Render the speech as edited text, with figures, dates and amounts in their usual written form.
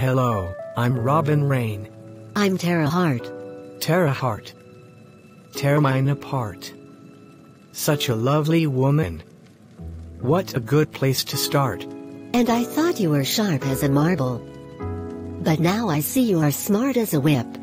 Hello, I'm Robin Rain. I'm Tara Hart. Tara Hart. Tear mine apart. Such a lovely woman. What a good place to start. And I thought you were sharp as a marble. But now I see you are smart as a whip.